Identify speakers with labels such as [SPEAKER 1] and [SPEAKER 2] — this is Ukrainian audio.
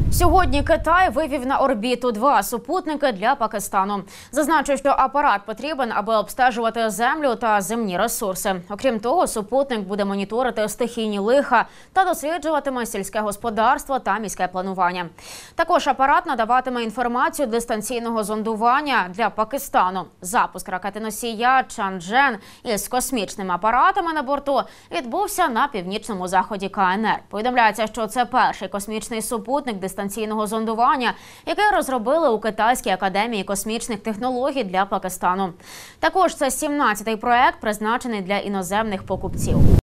[SPEAKER 1] Сьогодні Китай вивів на орбіту 2 супутники для Пакистану. Зазначу, що апарат потрібен, аби обстежувати землю та земні ресурси. Окрім того, супутник буде моніторити стихійні лиха та досліджуватиме сільське господарство та міське планування. Також апарат надаватиме інформацію дистанційного зондування для Пакистану. Запуск ракети-носія Чанчжен із космічними апаратами на борту відбувся на північному заході КНР. Повідомляється, що це перший космічний супутник дистанційного зондування, який розробили у Китайській академії космічних технологій для Пакистану. Також це 17-й проект, призначений для іноземних покупців.